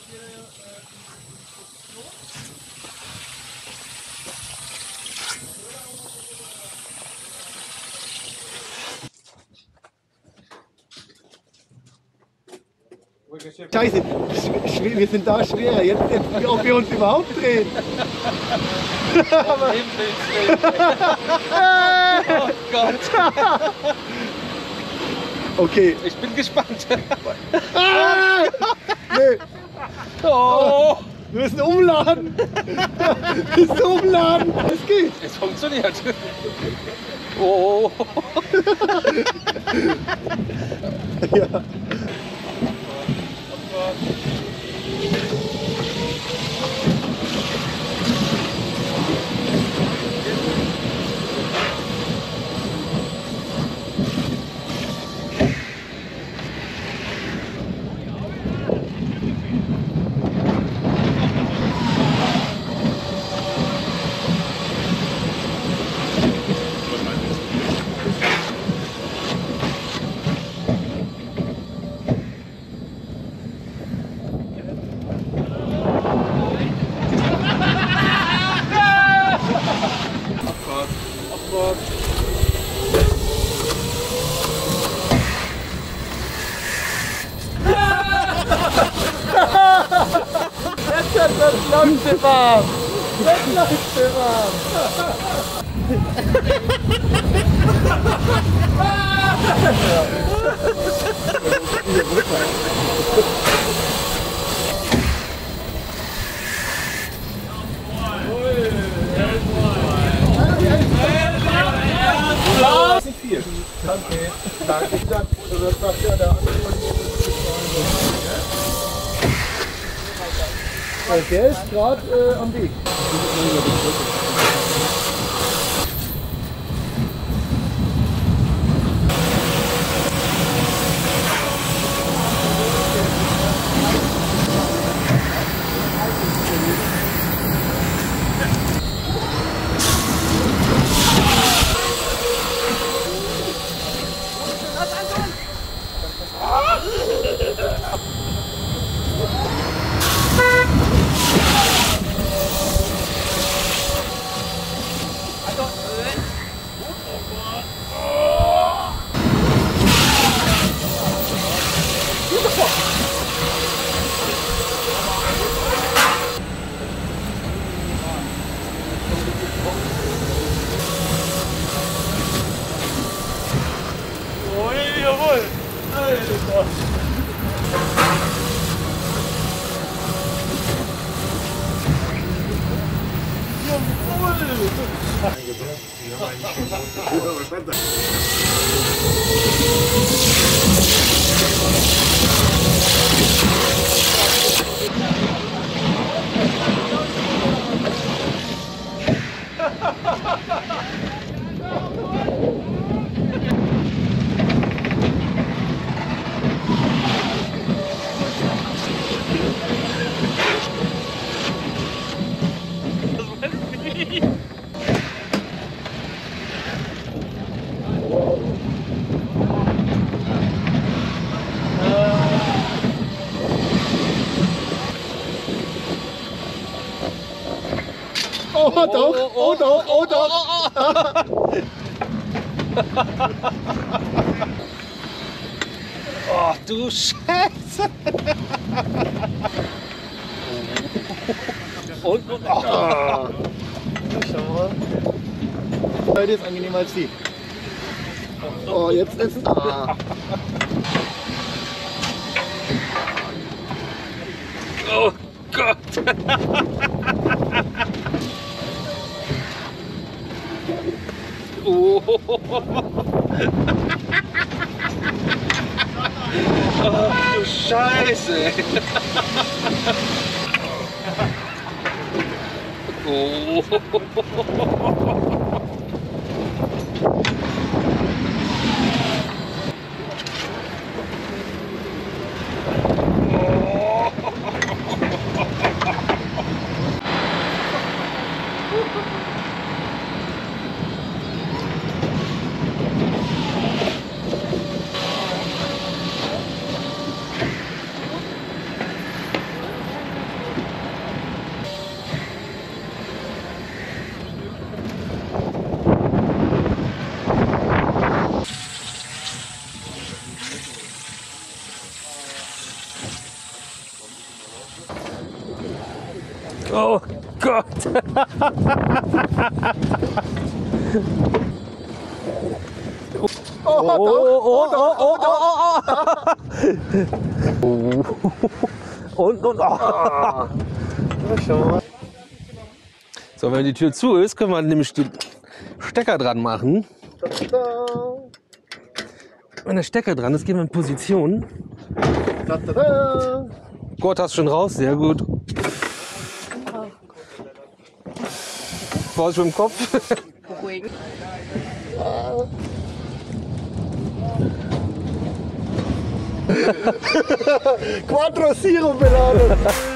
Scheiße, wir sind da schwer, jetzt ob wir uns überhaupt drehen. Oh Gott. Okay. Ich bin gespannt. Nee. Oh. Wir müssen umladen. Wir müssen umladen. Es geht. Es funktioniert. Oh. Ja. Das läuft warm! Das läuft warm! Nicht viel. Okay. Danke. Das sagt ja der andere. Der ist gerade am Weg. Oh doch, oh doch, oh doch. Oh du Scheiße. Und. Oh. Schau mal. Heute ist angenehmer als die. Oh, jetzt ist. Ah. Oh Gott. Oh. Ach du Scheiße. Oh. Oh Gott. Und. So, wenn die Tür zu ist, können wir nämlich die Stecker dran machen. Wenn der Stecker dran ist, gehen wir in Position. Gott, hast du schon raus? Sehr gut. Vorsicht mit dem Kopf. Beruhigen. Quattro Siro beladen.